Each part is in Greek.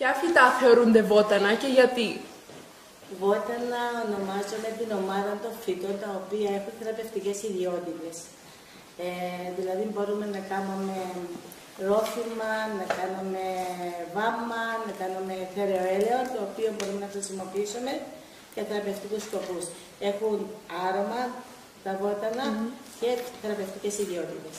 Ποια φυτά θεωρούνται βότανα και γιατί? Βότανα ονομάζομαι την ομάδα των φυτών τα οποία έχουν θεραπευτικές ιδιότητες. Δηλαδή μπορούμε να κάνουμε ρόφημα, να κάνουμε βάμμα, να κάνουμε θέριο έλαιο, το οποίο μπορούμε να χρησιμοποιήσουμε για θεραπευτικούς σκοπούς. Έχουν άρωμα τα βότανα και θεραπευτικές ιδιότητες.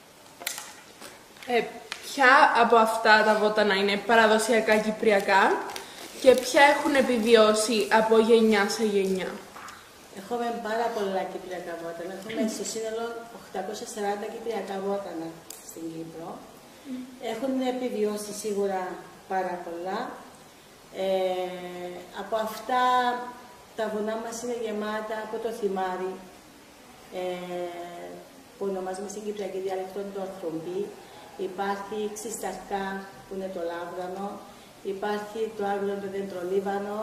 Ποια από αυτά τα βότανα είναι παραδοσιακά κυπριακά και ποια έχουν επιβιώσει από γενιά σε γενιά? Έχουμε πάρα πολλά κυπριακά βότανα. Έχουμε στο σύνολο 840 κυπριακά βότανα στην Κύπρο. Έχουν επιβιώσει σίγουρα πάρα πολλά. Από αυτά τα βουνά μας είναι γεμάτα από το θυμάρι, που ονομάζουμε στην κυπριακή διάλεκτο το αρθρομπί. Υπάρχει ξυσταρκά που είναι το λάβδανο. Υπάρχει το άγριο το δεντρολίβανο.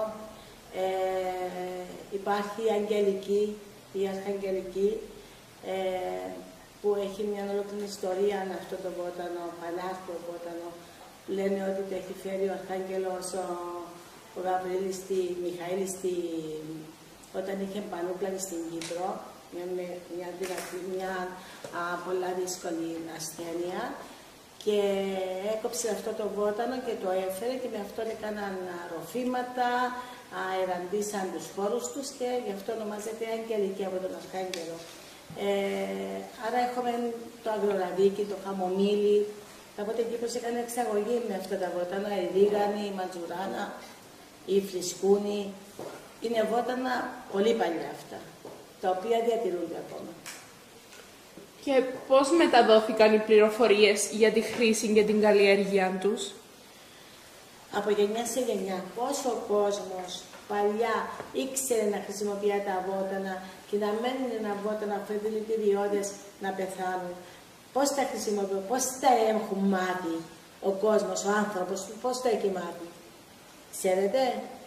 Υπάρχει η αγγελική, η αρχαγγελική, που έχει μια ολόκληρη ιστορία αυτό το βότανο, πανάρχιο βότανο. Λένε ότι το έχει φέρει ο Αρχάγγελος ο Γαβρίλης στη Μιχαήλη όταν είχε πανούπλανη στην Κύπρο, μια πολλά δύσκολη ασθένεια, και έκοψε αυτό το βότανο και το έφερε και με αυτό έκαναν ροφήματα, εραντήσαν τους χώρους τους και γι' αυτό ονομάζεται αγγελική από τον Αρχάγγελο. Άρα έχουμε το αγροραδίκι, το χαμομήλι. Κάποτε η Κύπρος έκανε εξαγωγή με αυτά τα βότανα, η ρίγανη, η ματζουράνα, η φλισκούνη. Είναι βότανα πολύ παλιά αυτά, τα οποία διατηρούνται ακόμα. Και πώς μεταδόθηκαν οι πληροφορίες για τη χρήση και την καλλιέργεια τους? Από γενιά σε γενιά, πόσο ο κόσμος παλιά ήξερε να χρησιμοποιεί τα βότανα και να μένουν ένα βότανα αφού έδινε ιδιότητες να πεθάνουν. Πώς τα χρησιμοποιούν, πώς τα έχουν μάθει ο κόσμος, ο άνθρωπος, πώς τα έχει μάθει. Ξέρετε?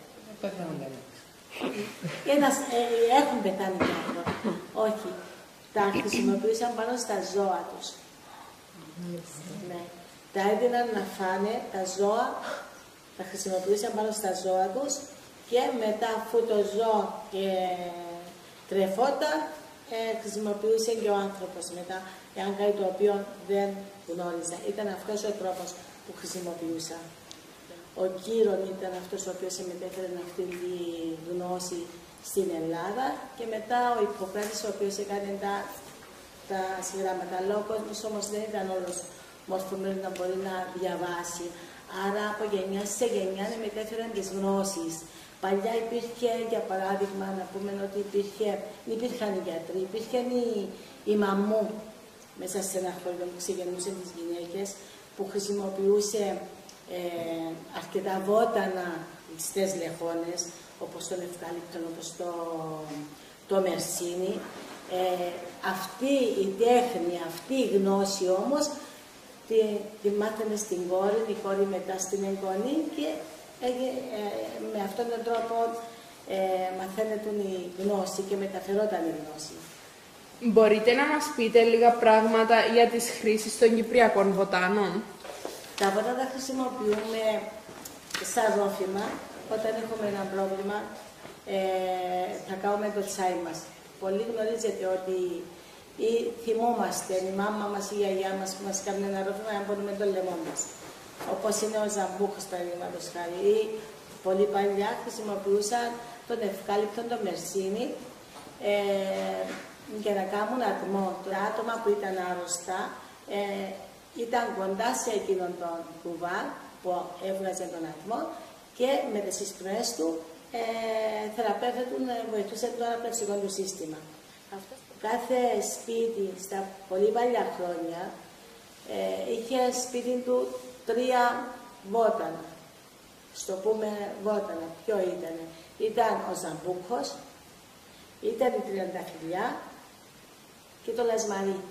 Έχουν πεθάνει και άνθρωποι. Όχι. Τα χρησιμοποιούσαν πάνω στα ζώα τους. Ναι. Τα έδιναν να φάνε τα ζώα, τα χρησιμοποιούσαν πάνω στα ζώα τους και μετά αφού το ζώο τρεφόταν, χρησιμοποιούσε και ο άνθρωπος μετά, εάν κάτι το οποίο δεν γνώριζα. Ήταν αυτός ο τρόπος που χρησιμοποιούσα. Ο Κύρον ήταν αυτός ο οποίος μετέφερε αυτή τη γνώση στην Ελλάδα και μετά ο Ιπποκράτης ο οποίος έκανε τα συγγράμματα. Αλλά ο κόσμος όμως δεν ήταν όλος μορφωμένος να μπορεί να διαβάσει. Άρα από γενιά σε γενιά μετέφεραν τις γνώσεις. Παλιά υπήρχε, για παράδειγμα, να πούμε ότι υπήρχαν οι γιατροί, υπήρχαν οι μαμμού μέσα σε ένα χωριό που ξεγεννούσαν τις γυναίκες, που χρησιμοποιούσε αρκετά βότανα στις λεχόνες, όπως τον ευκάλυπτον, όπως το μερσίνι. Αυτή η τέχνη, αυτή η γνώση όμως, τη μάθαμε στην κόρη, η κόρη μετά στην εγγονή και με αυτόν τον τρόπο μαθαίνεται η γνώση και μεταφερόταν η γνώση. Μπορείτε να μας πείτε λίγα πράγματα για τις χρήσεις των κυπριακών βοτάνων? Τα βότανα χρησιμοποιούμε σαν ρόφημα. Όταν έχουμε ένα πρόβλημα, θα κάνουμε το τσάι μας. Πολλοί γνωρίζετε ότι ή θυμόμαστε, η μάμα μας ή η γιαγιά μας που μας κάνει ένα ρόφημα να μπορούμε το λαιμό μας. Όπως είναι ο ζαμπούχος, παραδείγματος χάρη. Ή πολύ παλιά χρησιμοποιούσαν τον ευκάλυπτον, το μερσίνι, για να κάνουν ατμό. Τα άτομα που ήταν άρρωστα ήταν κοντά σε εκείνον τον κουβά που έβγαζε τον ατμό και με τις εισπνοές του θεραπεύτουν, βοηθούσε το αναπνευστικό του σύστημα. Κάθε σπίτι στα πολύ παλιά χρόνια είχε σπίτι του 3 βότανα. Στο πούμε βότανα, ποιο ήταν? Ήταν ο ζαμπούκος, ήταν η τριανταφυλλιά και το λασμαρί.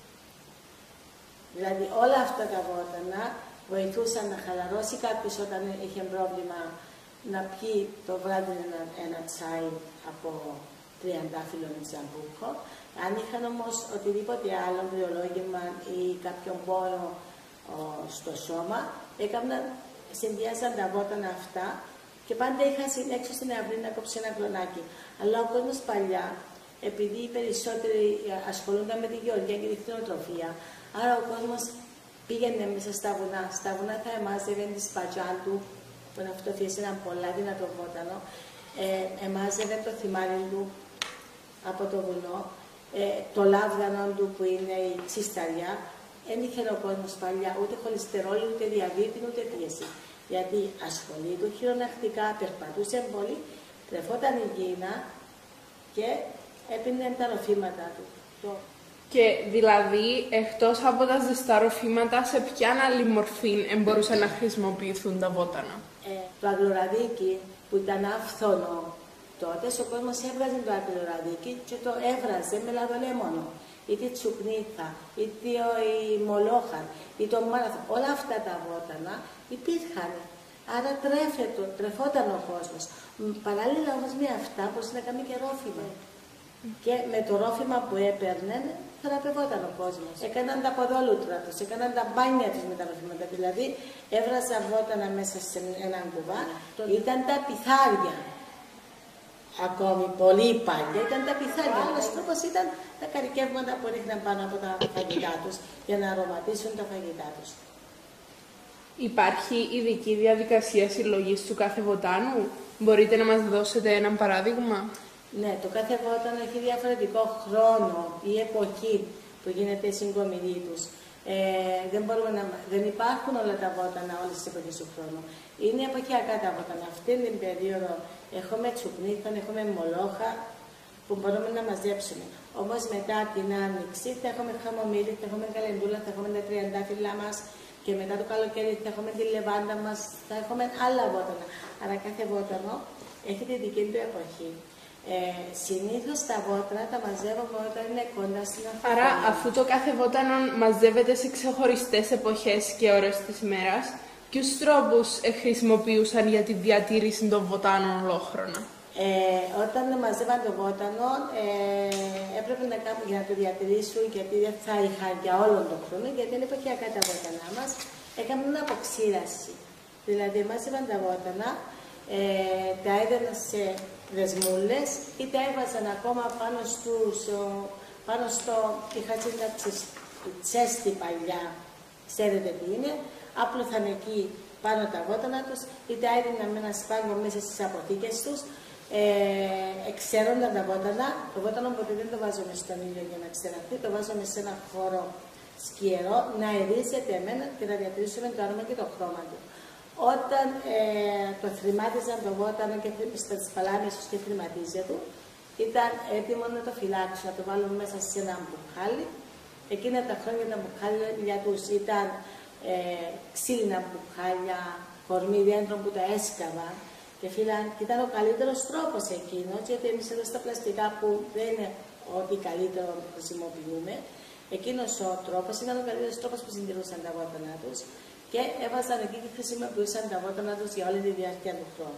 Δηλαδή όλα αυτά τα βότανα βοηθούσαν να χαλαρώσει κάποιος όταν είχε πρόβλημα να πιει το βράδυ ένα τσάι από τριαντάφυλλο με ζαμπούκο. Αν είχαν όμως οτιδήποτε άλλο, μπριολόγημα ή κάποιον πόνο στο σώμα, έκαναν συνδυάζαν τα βότανα αυτά και πάντα είχα έξω στην αυλή να κόψω ένα κλονάκι. Αλλά ο κόσμος παλιά, επειδή οι περισσότεροι ασχολούνταν με τη γεωργία και τη κτηνοτροφία, άρα ο κόσμος πήγαινε μέσα στα βουνά. Στα βουνά θα εμάζευε τη σπατζά του, που είναι αυτό ένα πολλά δυνατό βότανο, εμάζευε το θυμάρι του από το βουνό, το λάβγανο του που είναι η ξυσταριά. Δεν είχε ο κόσμος παλιά ούτε χολυστερόλη, ούτε διαβήτη, ούτε πίεση. Γιατί ασχολείται χειρονακτικά, περπατούσε πολύ, τρεφόταν υγιεινά και έπινε τα ροφήματα του. Και δηλαδή, εκτός από τα ζεστά ροφήματα, σε ποια άλλη μορφή μπορούσαν να χρησιμοποιηθούν τα βότανα? Το αγγλοραδίκι που ήταν άφθονο τότε, ο κόσμος έβγαζε το αγγλοραδίκι και το έβραζε με λαδολέμονο. Είτε τσουπνίθα, είτε η μολόχα, είτε το μάραθο. Όλα αυτά τα βότανα υπήρχαν. Άρα τρεφόταν ο κόσμος. Παράλληλα όμως με αυτά μπορούσε να κάνει και ρόφημα. Και με το ρόφημα που έπαιρνε, θεραπευόταν ο κόσμος. Έκαναν τα ποδόλουτρα τους, έκαναν τα μπάνια τους με τα ρόφηματα. Δηλαδή, έβραζαν βότανα μέσα σε έναν κουβά, ήταν τα πιθάρια. Ακόμη πολύ παλιά ήταν τα πιθάρια. Άλλος τρόπος ήταν τα καρικεύματα που ρίχναν πάνω από τα φαγητά τους για να αρωματίσουν τα φαγητά τους. Υπάρχει ειδική διαδικασία συλλογής του κάθε βοτάνου? Μπορείτε να μας δώσετε ένα παράδειγμα? Ναι, το κάθε βότανο έχει διαφορετικό χρόνο ή εποχή που γίνεται η συγκομιδή τους. Δεν υπάρχουν όλα τα βότανα όλες τις εποχές του χρόνου. Είναι εποχιακά τα βότανα. Αυτή την περίοδο έχουμε τσουπνίθον, έχουμε μολόχα που μπορούμε να μαζέψουμε. Όμως μετά την άνοιξη θα έχουμε χαμομήλι, θα έχουμε καλεντούλα, θα έχουμε τα τριαντάφυλλα μας και μετά το καλοκαίρι θα έχουμε τη λεβάντα μας, θα έχουμε άλλα βότανα. Άρα κάθε βότανο έχει τη δική του εποχή. Συνήθως τα βότανα τα μαζεύουμε όταν είναι κοντά στην αφρική. Άρα, αφού το κάθε βότανο μαζεύεται σε ξεχωριστές εποχές και ώρες της ημέρας, ποιους τρόπους χρησιμοποιούσαν για τη διατήρηση των βοτάνων ολόχρονα? Όταν μαζεύαν το βότανο, έπρεπε να κάνουν για να το διατηρήσουν, γιατί δεν θα είχαν για όλον τον χρόνο, γιατί είναι εποχιακά τα βότανά μας, έκαναν αποξήραση. Δηλαδή, μάζευαν τα βότανα, τα έδαιναν σε δεσμούλες ή τα έβαζαν ακόμα πάνω στο τσέστη παλιά, ξέρετε τι είναι, άπλωθαν εκεί πάνω τα βότανα τους ή τα έδιναν με ένα σπάγκο μέσα στις αποθήκες τους, εξέρονταν τα βότανα. Το βότανο ποτέ δεν το βάζουμε στον ήλιο για να ξεραθεί, το βάζουμε σε ένα χώρο σκιερό, να ερίζεται εμένα και να διατηρήσουμε το άρωμα και το χρώμα του. Όταν το θρημάτιζαν το βότανο και στα παλάμια τους και θρηματίζε του, ήταν έτοιμο να το φυλάξουν, να το βάλουν μέσα σε ένα μπουκάλι. Εκείνα τα χρόνια τα μπουκάλια τους ήταν ξύλινα μπουκάλια, κορμί δέντρων που τα έσκαβαν και ήταν ο καλύτερος τρόπος εκείνος, γιατί εμείς εδώ στα πλαστικά που δεν είναι ό,τι καλύτερο χρησιμοποιούμε, εκείνος ο τρόπος ήταν ο καλύτερος τρόπος που συντηρούσαν τα βότανα τους και έβαζαν εκεί και χρησιμοποιούσαν τα βότανα τους για όλη τη διάρκεια του χρόνου.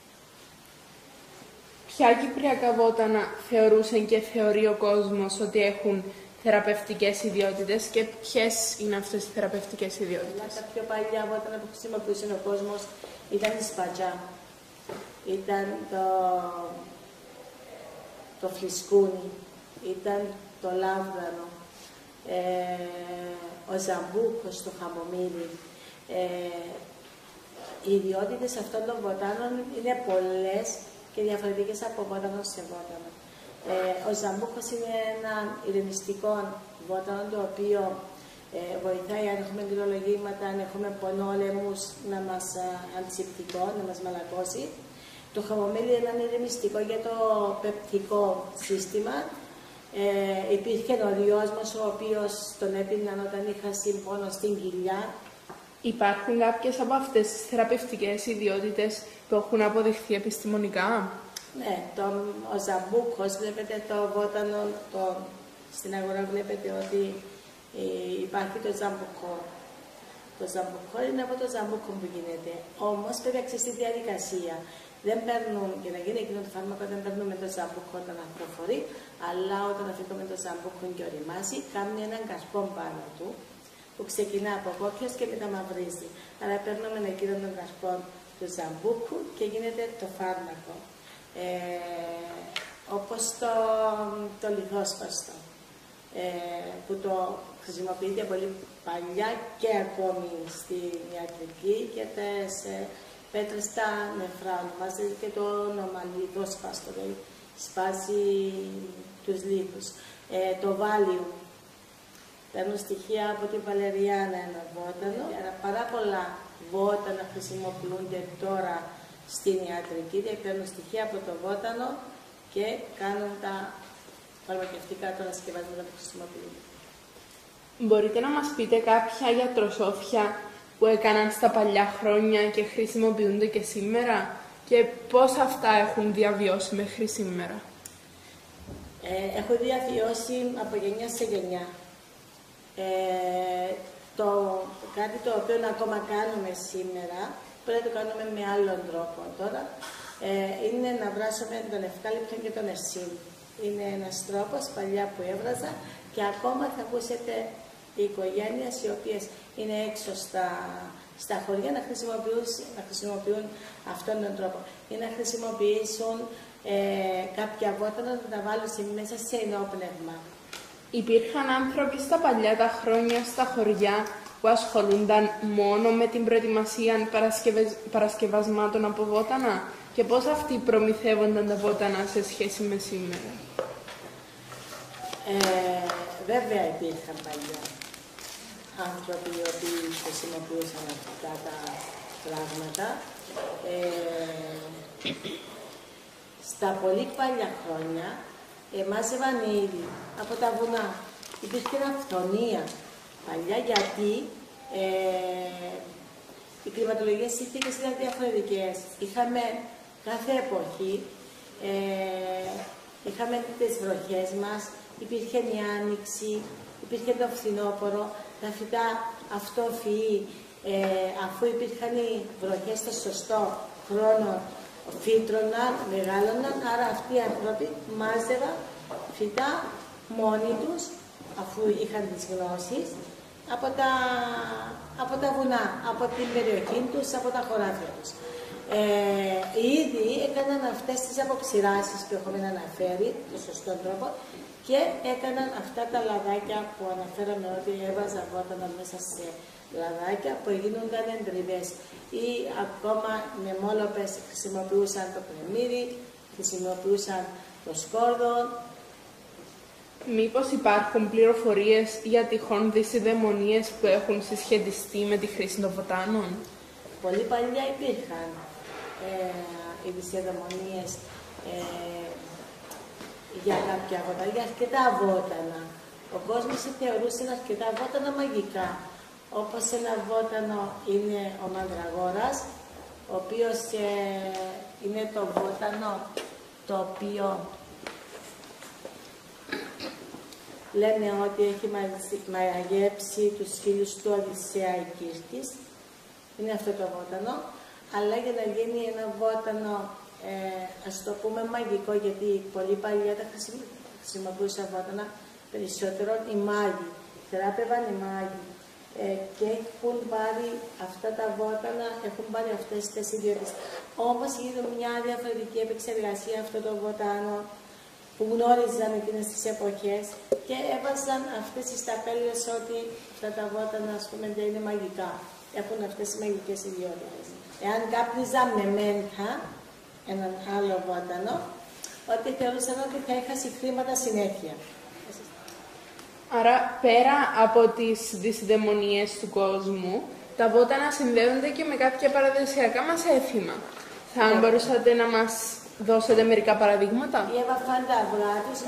Ποια κυπριακά βότανα θεωρούσε και θεωρεί ο κόσμος ότι έχουν θεραπευτικές ιδιότητες και ποιες είναι αυτές οι θεραπευτικές ιδιότητες? Τα πιο παλιά βότανα που χρησιμοποιούσε ο κόσμος ήταν η σπατζά, ήταν το φλισκούνι, ήταν το λάβγανο, ο ζαμπούκος, το χαμομήλι. Οι ιδιότητες αυτών των βοτάνων είναι πολλές και διαφορετικές από βότανο σε βότανο. Ο ζαμπούκος είναι ένα ηρεμιστικό βότανο το οποίο βοηθάει αν έχουμε κρυολογήματα, αν έχουμε πονόλεμους, να μας αντισηπτικό, να μας μαλακώσει. Το χαμομήλι είναι ένα ηρεμιστικό για το πεπτικό σύστημα. Υπήρχε ο διόσμος ο οποίος τον έπιναν όταν είχα συμπόνο στην κοιλιά. Υπάρχουν κάποιες από αυτές τις θεραπευτικές ιδιότητες που έχουν αποδειχθεί επιστημονικά? Ναι, ο ζαμπούκος, βλέπετε το βότανο, στην αγορά βλέπετε ότι υπάρχει το ζαμπούκο. Το ζαμπούκο είναι από το ζαμπούκο που γίνεται. Όμως πρέπει να ξέρει τη διαδικασία. Δεν παίρνουν, για να γίνει εκείνο το φάρμακο, δεν παίρνουμε το ζαμπούκο όταν προχωρεί, αλλά όταν αφήνουμε το ζαμπούκο και οριμάσει, κάνουμε έναν καρπό πάνω του, που ξεκινά από κόκκιος και μεταμαυρίζει. Άρα παίρνουμε ένα κύριο των καρπών του ζαμπούκου και γίνεται το φάρμακο. Όπως το λιθόσπαστο, που το χρησιμοποιείται πολύ παλιά και ακόμη στην ιατρική και σε πέτρες στα νεφρά, ονομάζεται και το όνομα λιθόσπαστο, δηλαδή σπάζει τους λίθους. Το βάλιου, παίρνω στοιχεία από την Βαλεριάνα, ένα βότανο. Πάρα πολλά βότανα χρησιμοποιούνται τώρα στην ιατρική, δηλαδή παίρνω στοιχεία από το βότανο και κάνουν τα φαρμακευτικά των ασκευάσματα που χρησιμοποιούνται. Μπορείτε να μας πείτε κάποια γιατροσόφια που έκαναν στα παλιά χρόνια και χρησιμοποιούνται και σήμερα και πώς αυτά έχουν διαβιώσει μέχρι σήμερα? Έχω διαβιώσει από γενιά σε γενιά. Κάτι το οποίο ακόμα κάνουμε σήμερα, πρέπει να το κάνουμε με άλλον τρόπο τώρα, είναι να βράσουμε τον ευκάλυπτο και τον ερσίν. Είναι ένας τρόπος παλιά που έβραζα και ακόμα θα ακούσετε οι οικογένειες οι οποίες είναι έξω στα χωριά να χρησιμοποιούν αυτόν τον τρόπο ή να χρησιμοποιήσουν κάποια βότανα να τα βάλουν μέσα σε ενόπνευμα. Υπήρχαν άνθρωποι στα παλιά τα χρόνια στα χωριά που ασχολούνταν μόνο με την προετοιμασία παρασκευασμάτων από βότανα και πώς αυτοί προμηθεύονταν τα βότανα σε σχέση με σήμερα? Βέβαια υπήρχαν παλιά άνθρωποι οι οποίοι χρησιμοποιούσαν αυτά τα πράγματα. Στα πολύ παλιά χρόνια μάζευαν ήδη από τα βουνά. Υπήρχε αυθονία παλιά γιατί οι κλιματολογικές συνθήκες ήταν διαφορετικές. Είχαμε κάθε εποχή, είχαμε τις βροχές μας, υπήρχε η άνοιξη, υπήρχε το φθινόπωρο, τα φυτά αυτόφυοι, αφού υπήρχαν οι βροχές στο σωστό χρόνο, φύτρωναν, μεγάλωναν, άρα αυτοί οι άνθρωποι μάζευαν φυτά μόνοι τους, αφού είχαν τις γνώσεις, από τα βουνά, από την περιοχή τους, από τα χωράφια τους. Ήδη έκαναν αυτές τις αποξηράσεις που έχουμε αναφέρει, το σωστό τρόπο, και έκαναν αυτά τα λαδάκια που αναφέραμε ότι έβαζαν βότανα μέσα σε λαδάκια που γίνονταν εντριβές ή ακόμα με μόλοπες χρησιμοποιούσαν το κρεμμύδι, χρησιμοποιούσαν το σκόρδο. Μήπως υπάρχουν πληροφορίες για τυχόν δυσιδαιμονίες που έχουν συσχετιστεί με τη χρήση των βοτάνων? Πολύ παλιά υπήρχαν οι δυσιδαιμονίες για κάποια βότανα, για αρκετά βότανα. Ο κόσμος θεωρούσε αρκετά βότανα μαγικά. Όπως ένα βότανο είναι ο μανδραγόρας, ο οποίος είναι το βότανο το οποίο λένε ότι έχει μαγεύσει τους φίλους του Οδυσσέα η Κύρκης. Είναι αυτό το βότανο. Αλλά για να γίνει ένα βότανο, ας το πούμε μαγικό, γιατί πολύ παλιά τα χρησιμοποιούσαν βότανα, περισσότερο οι μάγοι. Θεράπευαν οι μάγοι. Και έχουν πάρει αυτά τα βότανα, έχουν πάρει αυτές τις ιδιότητες. Όμως γίνεται μια διαφορετική επεξεργασία αυτών των βοτάνων που γνώριζαν εκείνες τις εποχές και έβαζαν αυτές τις ταπέλες ότι αυτά τα βότανα, ας πούμε, δεν είναι μαγικά. Έχουν αυτές τις μαγικές ιδιότητες. Εάν κάπνιζαν με μέντα έναν άλλο βότανο, ότι θεωρούσαν ότι θα έχασε χρήματα συνέχεια. Άρα, πέρα από τις δυσιδαιμονίες του κόσμου, τα βότανα συνδέονται και με κάποια παραδοσιακά μας έθιμα. Θα μπορούσατε να μας δώσετε μερικά παραδείγματα? Έβαφαν τα αυγά τους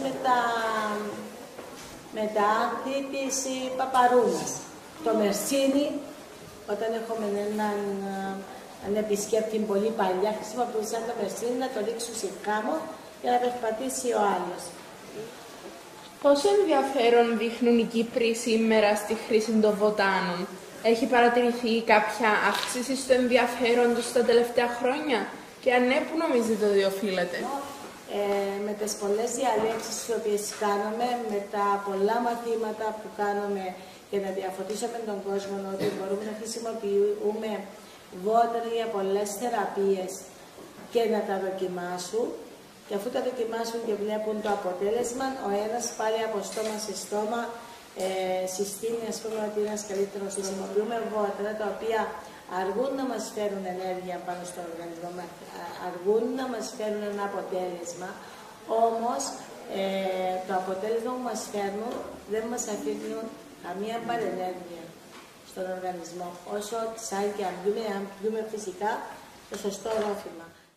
με τα άνθη της παπαρούνας. Το μερσίνι, όταν έχουμε έναν επισκέπτη πολύ παλιά, χρησιμοποιούσαν το μερσίνι να το ρίξουν σε κάμο για να περπατήσει ο άλλος. Πόσο ενδιαφέρον δείχνουν οι Κύπροι σήμερα στη χρήση των βοτάνων? Έχει παρατηρηθεί κάποια αύξηση στο ενδιαφέρον τους τα τελευταία χρόνια? Και αν ναι, πού νομίζετε ότι οφείλεται? Με τις πολλές διαλέξεις τις οποίες κάνουμε, με τα πολλά μαθήματα που κάνουμε και να διαφωτίσουμε τον κόσμο ότι μπορούμε να χρησιμοποιούμε βότανο για πολλές θεραπείες και να τα δοκιμάσουν. Και αφού τα δοκιμάσουν και βλέπουν το αποτέλεσμα, ο ένας πάλι από στόμα σε στόμα συστήνει, ας πούμε, ότι είναι ένας καλύτερος. Χρησιμοποιούμε βότανα τα οποία αργούν να μας φέρουν ενέργεια πάνω στον οργανισμό, αργούν να μας φέρουν ένα αποτέλεσμα, όμως το αποτέλεσμα που μας φέρνουν δεν μας αφήνουν καμία παρενέργεια στον οργανισμό, όσο σαν και αν πιούμε φυσικά το σωστό ρόφημα.